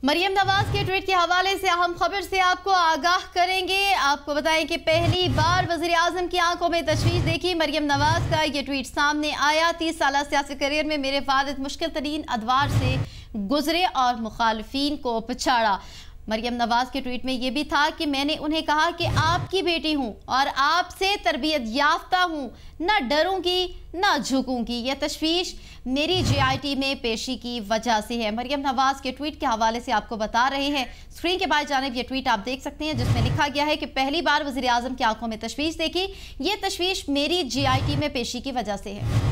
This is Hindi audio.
मरियम नवाज के ट्वीट के हवाले से अहम खबर से आपको आगाह करेंगे। आपको बताएं कि पहली बार वज़ीर आज़म की आंखों में तशवीश देखी मरियम नवाज का ये ट्वीट सामने आया। 30 साल सियासी करियर में मेरे वालिद मुश्किल तरीन अदवार से गुजरे और मुखालफीन को पछाड़ा। मरियम नवाज के ट्वीट में यह भी था कि मैंने उन्हें कहा कि आपकी बेटी हूं और आपसे तरबियत याफ्ता हूं, न डरूंगी न झुकूंगी। यह तशवीश मेरी JIT में पेशी की वजह से है। मरियम नवाज के ट्वीट के हवाले से आपको बता रहे हैं। स्क्रीन के बाएं जानिब यह ट्वीट आप देख सकते हैं जिसमें लिखा गया है कि पहली बार वज़ीर आज़म की आंखों में तशवीश देखी। ये तशवीश मेरी JIT में पेशी की वजह से है।